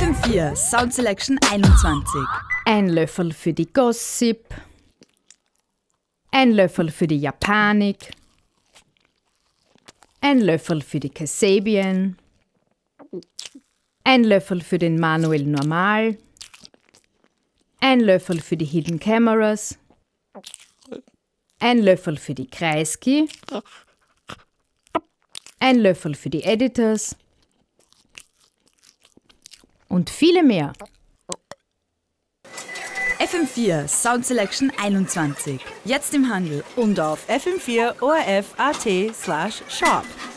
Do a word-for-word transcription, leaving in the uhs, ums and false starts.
M vier Sound Selection einundzwanzig. Ein Löffel für die Gossip. Ein Löffel für die Japanik. Ein Löffel für die Kasabian. Ein Löffel für den Manuel Normal. Ein Löffel für die Hidden Cameras. Ein Löffel für die Kreisky. Ein Löffel für die Editors. Und viele mehr. F M vier Sound Selection einundzwanzig. Jetzt im Handel und auf f m vier o r f punkt a t slash shop.